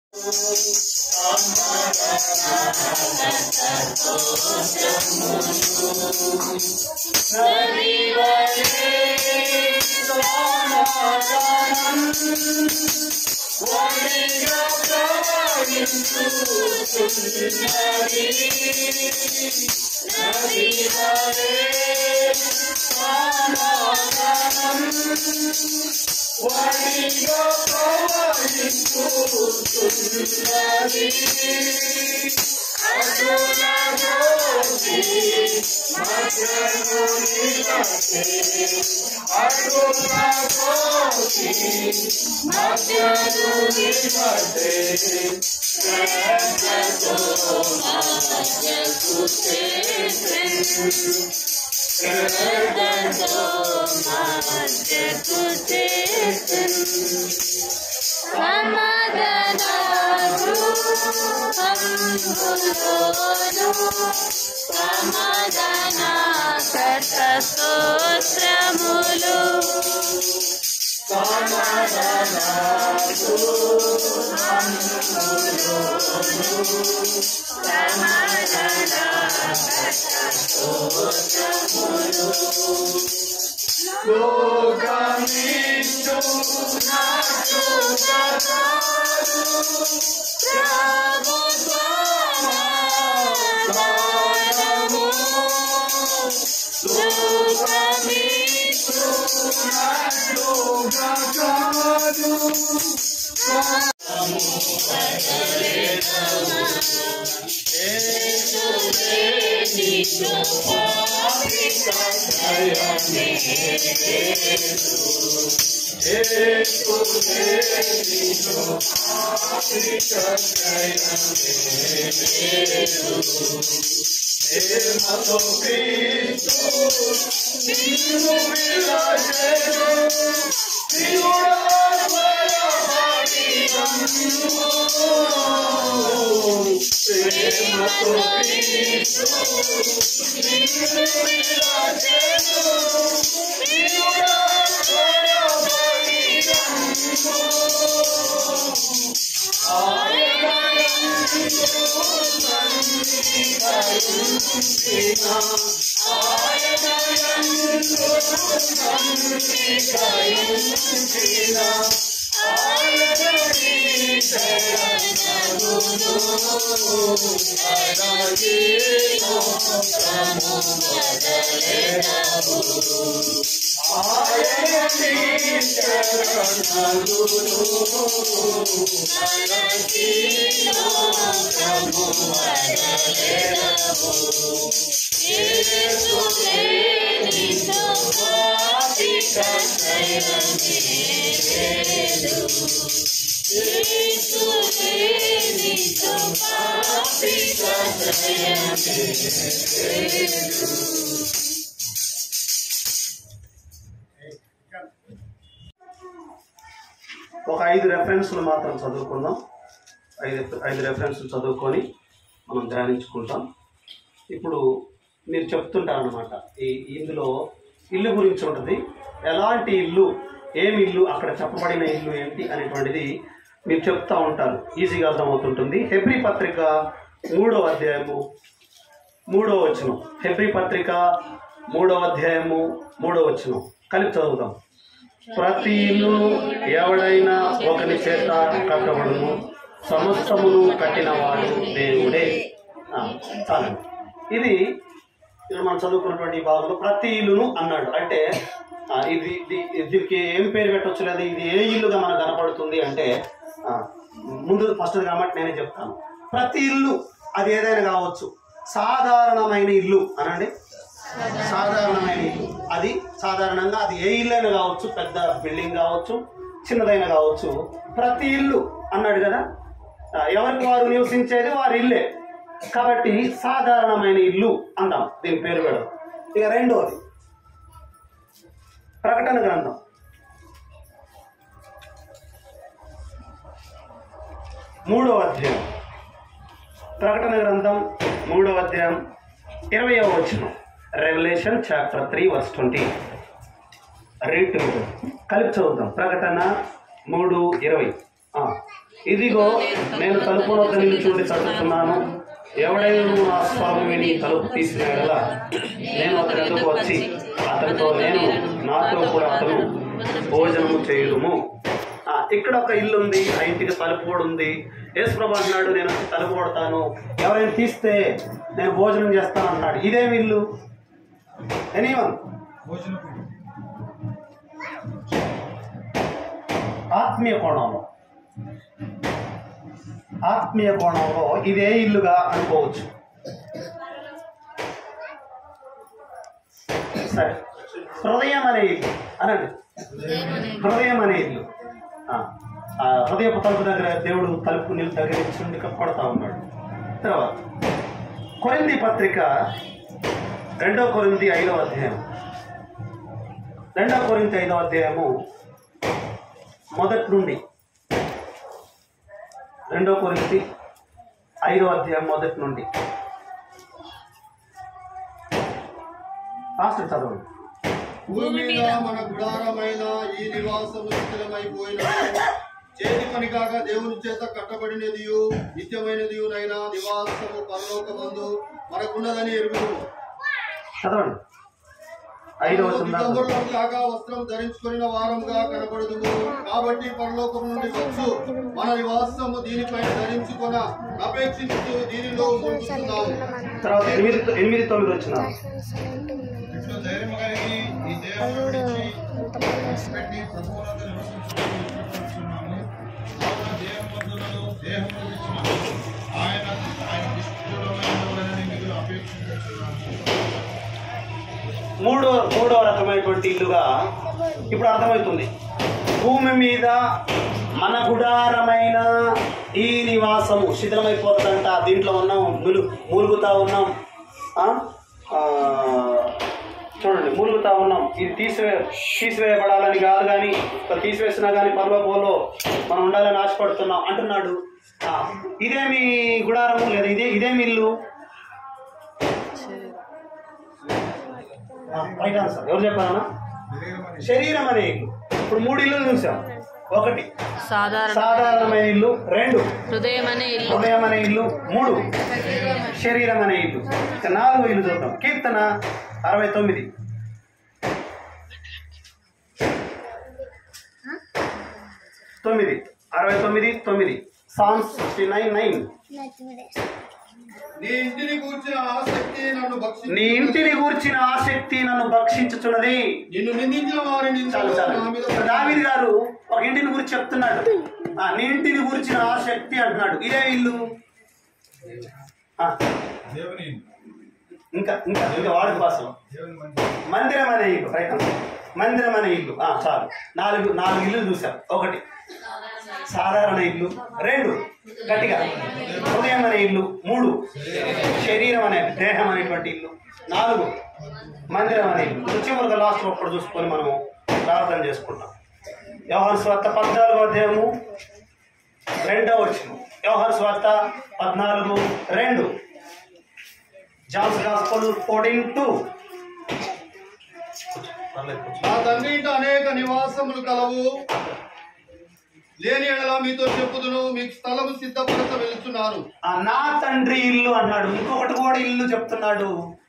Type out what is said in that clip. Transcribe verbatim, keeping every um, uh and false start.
ఒక ఐదు రెఫరెన్స్లు మాత్రం చదువుకుందాం. ఐదు ఐదు రెఫరెన్స్లు చదువుకొని మనం ధ్యానించుకుంటాం. ఇప్పుడు మీరు చెప్తుంటారనమాట, ఈ ఇందులో ఇల్లు గురించి ఉంటుంది, ఎలాంటి ఇల్లు, ఏమి ఇల్లు, అక్కడ చెప్పబడిన ఇల్లు ఏంటి అనేటువంటిది మీరు చెప్తూ ఉంటారు, ఈజీగా అర్థమవుతుంటుంది. హెబ్రీ పత్రిక మూడో అధ్యాయము మూడో వచనం. హెబ్రీ పత్రిక మూడో అధ్యాయము మూడో వచనం కలిపి చదువుతాం. ప్రతి ఇల్లును ఎవడైనా ఒకరి చేత కట్టబడును, సమస్తమును కట్టినవాడు దేవుడే. చాలు. ఇది ఇక్కడ మనం చదువుకున్నటువంటి ఈ భాగంలో ప్రతి ఇల్లును అన్నాడు. అంటే ఇది దీనికి ఏం పేరు పెట్టవచ్చు, లేదా ఇది ఏ ఇల్లుగా మనకు కనపడుతుంది అంటే, ముందు ఫస్ట్ కాబట్టి నేనే చెప్తాను. ప్రతి ఇల్లు అది ఏదైనా కావచ్చు, సాధారణమైన ఇల్లు అనండి, సాధారణమైన ఇల్లు అది సాధారణంగా అది ఏ ఇల్లు అయినా కావచ్చు, పెద్ద బిల్డింగ్ కావచ్చు, చిన్నదైనా కావచ్చు, ప్రతి ఇల్లు అన్నాడు కదా. ఎవరికి వారు నివసించేది వారి ఇల్లే కాబట్టి సాధారణమైన ఇల్లు అంటాం, దీని పేరు పెడదాం. ఇక రెండోది ప్రకటన గ్రంథం మూడవ అధ్యాయం. ప్రకటన గ్రంథం మూడవ అధ్యాయం ఇరవయవ వచనం. Revelation chapter three verse twenty. Read కలిపి చదువుతాం. ప్రకటన మూడు ఇరవై. ఇదిగో నేను తలుపు వద్ద నిలుచుండి తట్టుతున్నాను, ఎవడైనా నా స్వరం విని తలుపు తీసిన ఎడల నేను అతని ఎదుకు వచ్చి అతనితో నేను నాతో కూడా అతను భోజనము చేయుదుము. ఇక్కడ ఒక ఇల్లు ఉంది, ఆ ఇంటికి తలుపు కూడా ఉంది. యేసుప్రభు అంటున్నాడు, నేను తలుపు కొడతాను, ఎవరైనా తీస్తే నేను భోజనం చేస్తాను అన్నాడు. ఇదేమి ఇల్లు? ఎనీవన్ ఆత్మీయ కోణంలో ఆత్మీయ కోణంలో ఇదే ఇల్లుగా అనుకోవచ్చు. సరే, హృదయం అనే ఇల్లు అనండి. హృదయం అనే ఇల్లు, హృదయపు తలుపు దగ్గర దేవుడు తలుపు నీళ్ళు దగ్గర ఇచ్చి కొడతా ఉన్నాడు. తర్వాత కొరింథీ పత్రిక రెండో కొరింథీ ఐదవ అధ్యాయం రెండో కొరింథీ ఐదవ అధ్యాయము మొదటి నుండి రెండో కొరింథీ ఐదవ అధ్యాయం మొదటి నుండి పాస్టర్ చదవండి. భూమి మీద మన గుడారమైన ఈ నివాసము శిథిలమైపోయిన చేతి పని కాక దేవుని చేత కట్టబడినది నిత్యమైనదియునైనా నివాసము పరలోకమందు మనకున్నదని ఎరుగుదు. చదవండి. ఐదవ దిగంబరులం కాక వస్త్రం ధరించుకున్న వారంగా కనబడదుము. కాబట్టి పరలోకం నుండి వచ్చు మన నివాసము దీనిపైన ధరించుకొన అపేక్షించు దీనిలో మునుగుతున్నాము. తర్వాత ఎనిమిది ఎనిమిది తొమ్మిది వచ్చిన మూడో మూడో రకమైనటువంటి ఇల్లుగా ఇప్పుడు అర్థమవుతుంది. భూమి మీద మన గుడారమైన ఈ నివాసము శిథిలమైపోతుందంట. దీంట్లో ఉన్నాం, ములు మూలుగుతా ఉన్నాం. చూడండి, మూలుగుతా ఉన్నాం. ఇది తీసివే తీసివేయబడాలని కాదు, కానీ తీసివేసినా కానీ పర్వపోలో మనం ఉండాలని ఆశపడుతున్నాం అంటున్నాడు. ఇదేమి గుడారము లేదా ఇదే ఇదేమి ఇల్లు? Right answer. ఎవరు చెప్పారన్నా? శరీరం అనే ఇల్లు. ఇప్పుడు మూడు ఇల్లు చూసాం. ఒకటి సాధారణమైన ఇల్లు, రెండు హృదయం అనే ఇల్లు, హృదయం అనే ఇల్లు, మూడు శరీరం అనే ఇల్లు. ఇక నాలుగో ఇల్లు చూద్దాం. కీర్తన అరవై తొమ్మిది తొమ్మిది అరవై తొమ్మిది తొమ్మిది సామ్స్ సిక్స్టీ నైన్ నైన్ నీ ఇంటిని గూర్చిన ఆసక్తి నన్ను భక్షించు నీ ఇంటిని గూర్చిన ఆసక్తి నన్ను భక్షించుచున్నది. నిన్ను నిందించిన వారిని చాలు చాలు. దావీదు గారు ఒక ఇంటిని గురించి చెప్తున్నాడు. నీ ఇంటిని గురించిన ఆసక్తి అంటున్నాడు. ఇదే ఇల్లు. ఇంకా ఇంకా ఇంకా వాడుక భాషలో మందిరం అనే ఇల్లు. రైట్, మందిరం అనే ఇల్లు. చాలు. నాలుగు నాలుగు ఇల్లు చూసాం. ఒకటి సాధారణ ఇల్లు, రెండు గట్టిగా హృదయం అనే ఇల్లు, మూడు శరీరం అనే దేహం అనేటువంటి ఇల్లు, నాలుగు మందిరం అనే ఇల్లు. చివరిగా లాస్ట్ ఒక్కడు చూసుకొని మనం ప్రార్థన చేసుకుంటాం. యోహాను సువార్త పద్నాలుగో అధ్యాయము రెండో వచనం. యోహాను సువార్త పద్నాలుగు రెండు. John's gospel fourteen two. నా తండ్రి ఇంట అనేక నివాసములు కలవు, లేని ఎడల మీతో చెప్పుదును, మీకు స్థలము సిద్ధపరచ వెళ్తున్నాను. నా తండ్రి ఇల్లు అన్నాడు. ఇంకొకటి కూడా ఇల్లు చెప్తున్నాడు.